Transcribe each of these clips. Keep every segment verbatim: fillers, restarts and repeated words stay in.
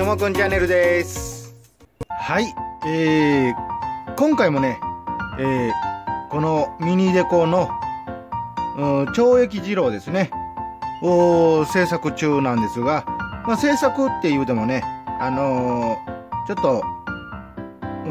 ともくんチャンネルです。はい、えー、今回もね、えー、このミニデコの、うん、懲役二郎ですねを制作中なんですが、まあ、制作っていうでもね、あのー、ちょっと、うん、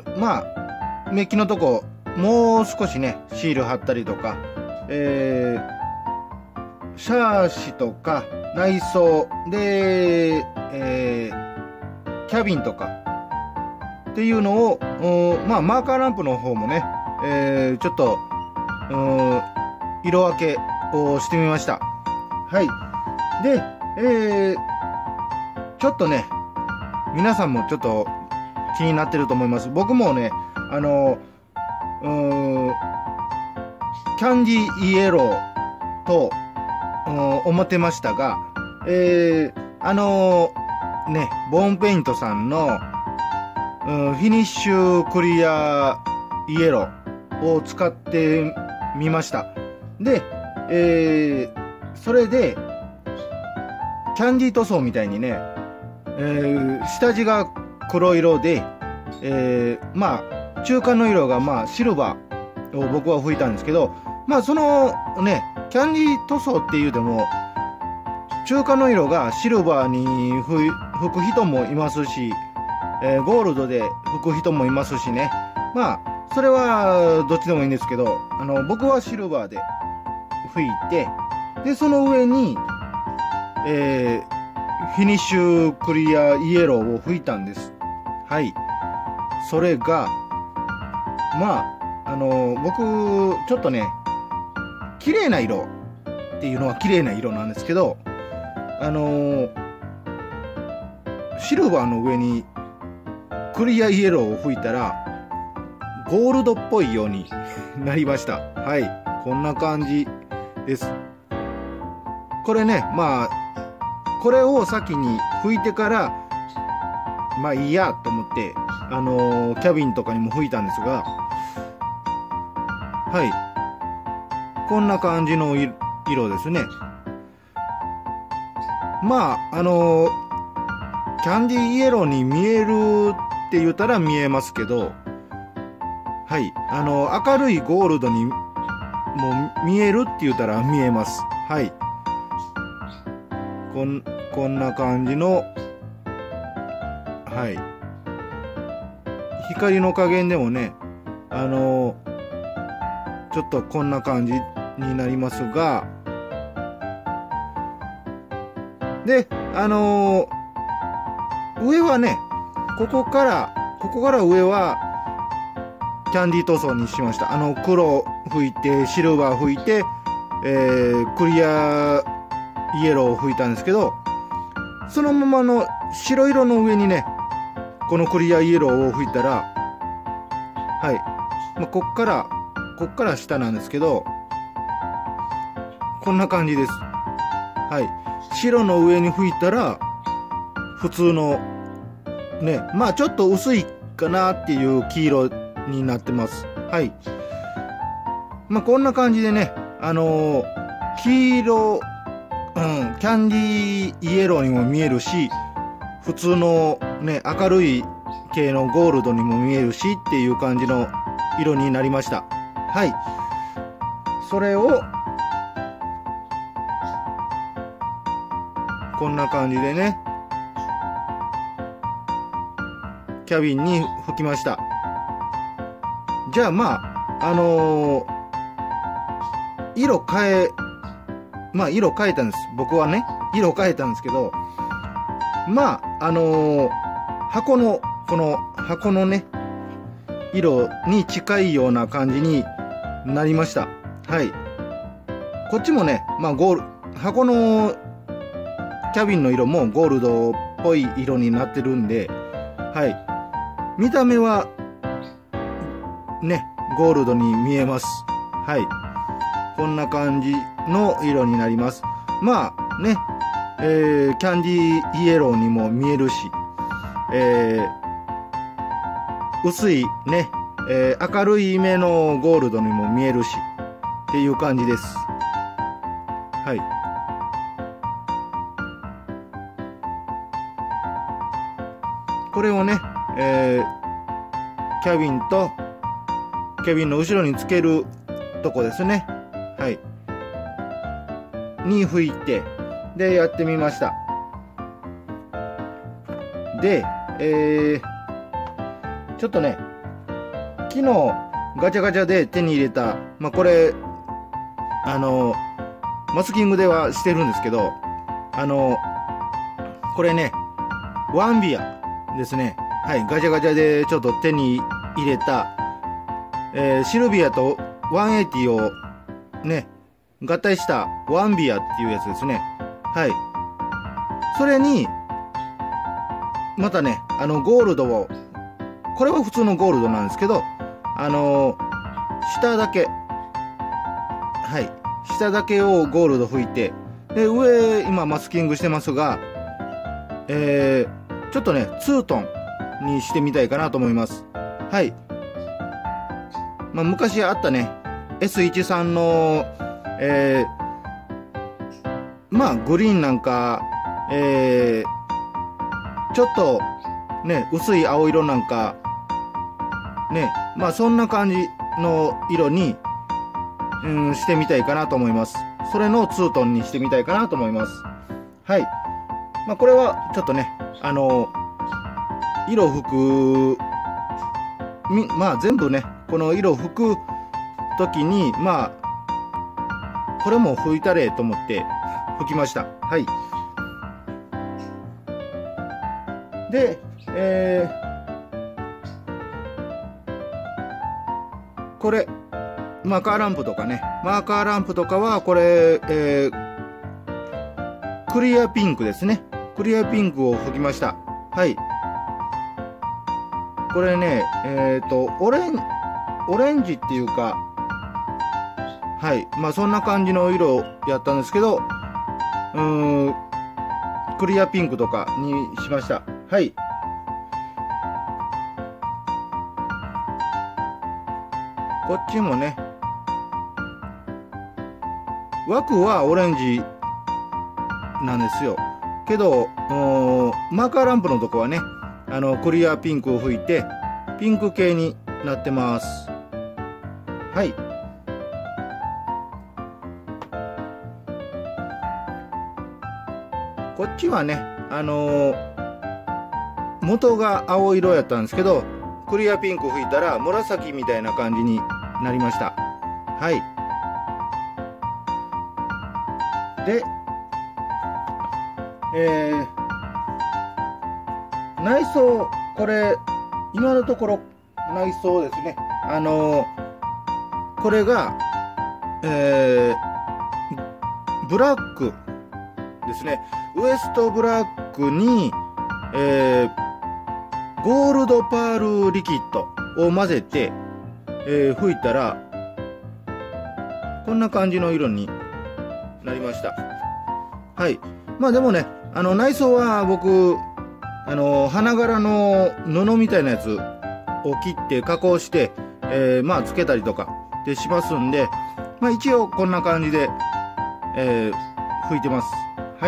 まあメッキのとこもう少しねシール貼ったりとか、えー、シャーシとか内装で、えー、キャビンとかっていうのを、まあ、マーカーランプの方もね、えー、ちょっと色分けをしてみました。はい。で、えー、ちょっとね皆さんもちょっと気になってると思います。僕もね、あのうーんキャンディーイエローと思ってましたが、えー、あのー、ね、ボーンペイントさんの、うん、フィニッシュクリアイエローを使ってみました。で、えー、それでキャンディー塗装みたいにね、えー、下地が黒色で、えー、まあ中間の色がまあシルバーを僕は吹いたんですけど、まあそのねキャンディー塗装っていうでも中華の色がシルバーに吹く人もいますし、えー、ゴールドで吹く人もいますしね。まあそれはどっちでもいいんですけど、あの僕はシルバーで吹いて、でその上に、えー、フィニッシュクリアイエローを吹いたんです。はい。それがまああの僕ちょっとね綺麗な色っていうのは綺麗な色なんですけど、あのー、シルバーの上にクリアイエローを吹いたらゴールドっぽいようになりました。はい、こんな感じです。これね、まあこれを先に吹いてからまあいいやと思って、あのー、キャビンとかにも吹いたんですが、はい、こんな感じの色ですね。まああのー、キャンディーイエローに見えるって言ったら見えますけど、はい、あのー、明るいゴールドにも見えるって言ったら見えます。はい、こん、こんな感じの、はい、光の加減でもね、あのー、ちょっとこんな感じになりますが、で、あのー、上はね、ここから、ここから上は、キャンディー塗装にしました。あの、黒吹いて、シルバー吹いて、えー、クリアイエローを吹いたんですけど、そのままの白色の上にね、このクリアイエローを吹いたら、はい、まあ、こっから、こっから下なんですけど、こんな感じです。はい。白の上に吹いたら普通のね、まあちょっと薄いかなっていう黄色になってます。はい。まあこんな感じでね、あのー、黄色、うん、キャンディーイエローにも見えるし、普通のね明るい系のゴールドにも見えるしっていう感じの色になりました。はい。それをこんな感じでね、キャビンに吹きました。じゃあまああのー、色変えまあ色変えたんです。僕はね色変えたんですけど、まああのー、箱のこの箱のね色に近いような感じになりました。はい。こっちもね、まあゴール箱のキャビンの色もゴールドっぽい色になってるんで、はい、見た目はねゴールドに見えます。はい、こんな感じの色になります。まあね、えー、キャンディーイエローにも見えるし、えー、薄いね、えー、明るい目のゴールドにも見えるしっていう感じです。はい。 これをね、えー、キャビンとキャビンの後ろにつけるとこですね、はいに吹いて、でやってみました。で、えー、ちょっとね昨日ガチャガチャで手に入れた、まあ、これあのマスキングではしてるんですけど、あのこれねワンビアですね、はい、ガチャガチャでちょっと手に入れた、えー、シルビアとひゃくはちじゅうをね合体したワンビアっていうやつですね。はい、それにまたねあのゴールドを、これは普通のゴールドなんですけど、あの下だけ、はい下だけをゴールド吹いて、で上今マスキングしてますが、えー、ちょっとねツートンにしてみたいかなと思います。はい、まあ、昔あったね エスじゅうさん の、えー、まあグリーンなんか、えー、ちょっとね薄い青色なんかね、まあそんな感じの色に、うん、してみたいかなと思います。それのツートンにしてみたいかなと思います。はい、まあ、これはちょっとねあの色吹くみまあ全部ねこの色吹く時にまあこれも吹いたれと思って吹きました。はい、で、えー、これマーカーランプとかねマーカーランプとかはこれ、えー、クリアピンクですね。クリアピンクを吹きました。はい、これねえっとオレンオレンジっていうか、はいまあそんな感じの色やったんですけど、うーんクリアピンクとかにしました。はい、こっちもね枠はオレンジなんですよけど、マーカーランプのとこはねあのクリアピンクを吹いてピンク系になってます。はい、こっちはねあのー、元が青色やったんですけどクリアピンク吹いたら紫みたいな感じになりました。はい、で、えー、内装これ今のところ内装ですね、あのー、これが、えー、ブラックですね。ウエストブラックに、えー、ゴールドパールリキッドを混ぜて、えー、吹いたらこんな感じの色になりました。はい、まあでもねあの内装は僕あの花柄の布みたいなやつを切って加工して、えー、まあつけたりとかでしますんで、まあ一応こんな感じで、えー、吹いてます。はい、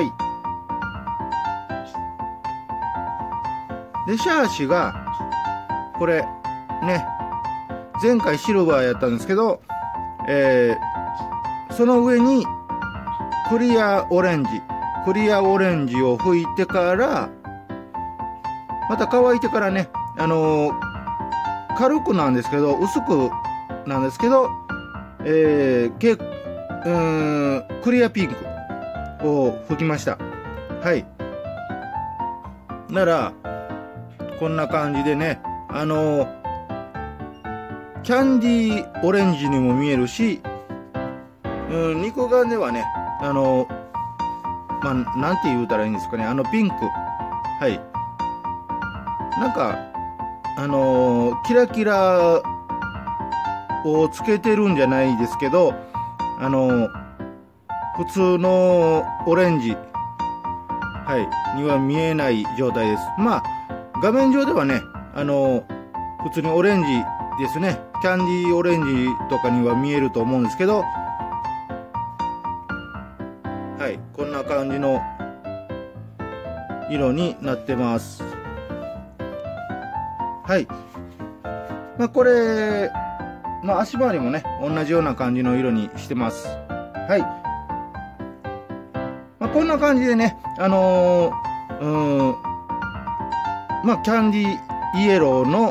でシャーシがこれね前回シルバーやったんですけど、えー、その上にクリアオレンジクリアオレンジを吹いてからまた乾いてからねあのー、軽くなんですけど薄くなんですけど、えー、けうーんクリアピンクを吹きました。はい、ならこんな感じでねあのー、キャンディーオレンジにも見えるし、うん、肉眼ではねあのー、まあなんて言うたらいいんですかね、あのピンク、はいなんかあのー、キラキラをつけてるんじゃないですけど、あのー、普通のオレンジ、はい、には見えない状態です。まあ画面上ではね、あのー、普通にオレンジですね、キャンディーオレンジとかには見えると思うんですけど、はい、こんな感じの色になってます。 はい。まあ、これ、まあ、足回りもね、同じような感じの色にしてます。はい。まあ、こんな感じでね、あのー、うーん、まあ、キャンディイエローの、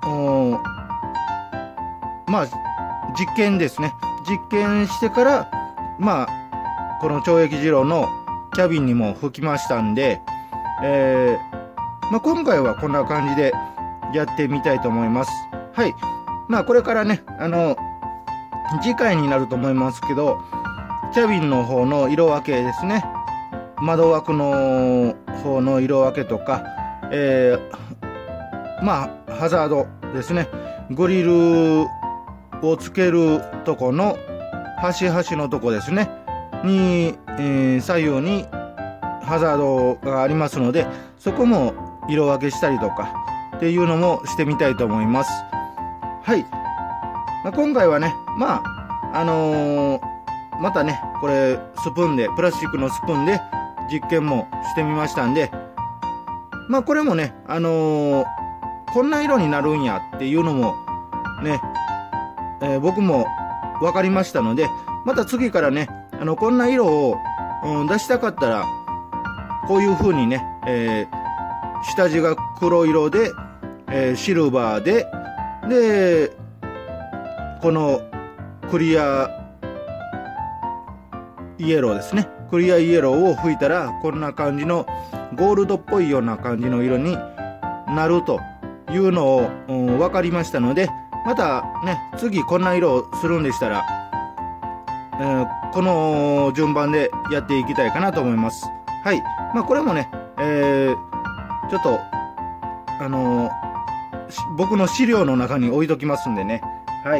まあ、実験ですね。実験してから、まあ、この懲役二郎のキャビンにも吹きましたんで、えー、まあ、今回はこんな感じでやってみたいと思います。はい。まあ、これからね、あの、次回になると思いますけど、キャビンの方の色分けですね。窓枠の方の色分けとか、えー、まあ、ハザードですね。グリルをつけるとこの端々のとこですね。に、えー、左右にハザードがありますので、そこも色分けしたりとかっていうのもしてみたいと思います。はい。まあ、今回はね、まあ、あのー、またね、これ、スプーンで、プラスチックのスプーンで実験もしてみましたんで、まあ、これもね、あのー、こんな色になるんやっていうのも、ね、えー、僕も分かりましたので、また次からね、あの、こんな色を、うん、出したかったら、こういう風にね、えー、下地が黒色で、えー、シルバーで、で、このクリアイエローですね。クリアイエローを吹いたら、こんな感じのゴールドっぽいような感じの色になるというのを、うん、分かりましたので、またね、次こんな色をするんでしたら、えー、この順番でやっていきたいかなと思います。はい。まあこれもね、えー、ちょっと、あのー、僕の資料の中に置いときますんでね。はい。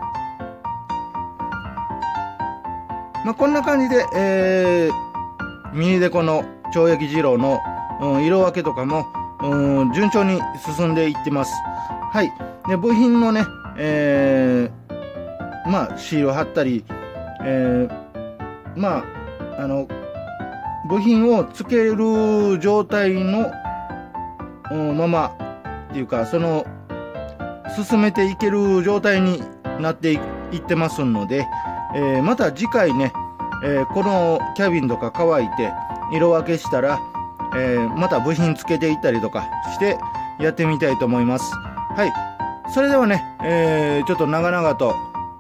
まあこんな感じで、えー、ミニデコの懲役二郎の、うん、色分けとかも、うん、順調に進んでいってます。はい。で、部品のね、えー、まあシール貼ったり、えー、まあ、あの、部品をつける状態の、うん、まま、っていうか、その、進めていける状態になっていってますので、えー、また次回ね、えー、このキャビンとか乾いて、色分けしたら、えー、また部品つけていったりとかしてやってみたいと思います。はい。それではね、えー、ちょっと長々と、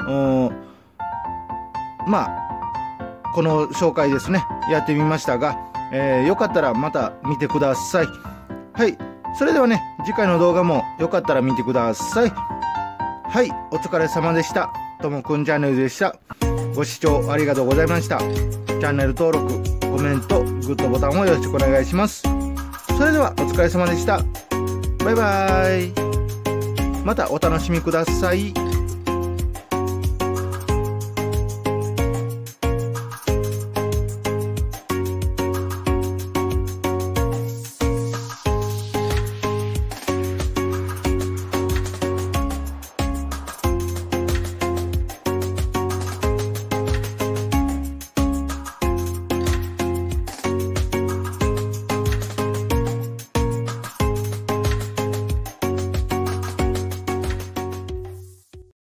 まあ、この紹介ですね、やってみましたが、えー、よかったらまた見てください。はい。それではね、次回の動画もよかったら見てください。はい。お疲れ様でした。ともくんチャンネルでした。ご視聴ありがとうございました。チャンネル登録、コメント、グッドボタンをよろしくお願いします。それではお疲れ様でした。バイバーイ。またお楽しみください。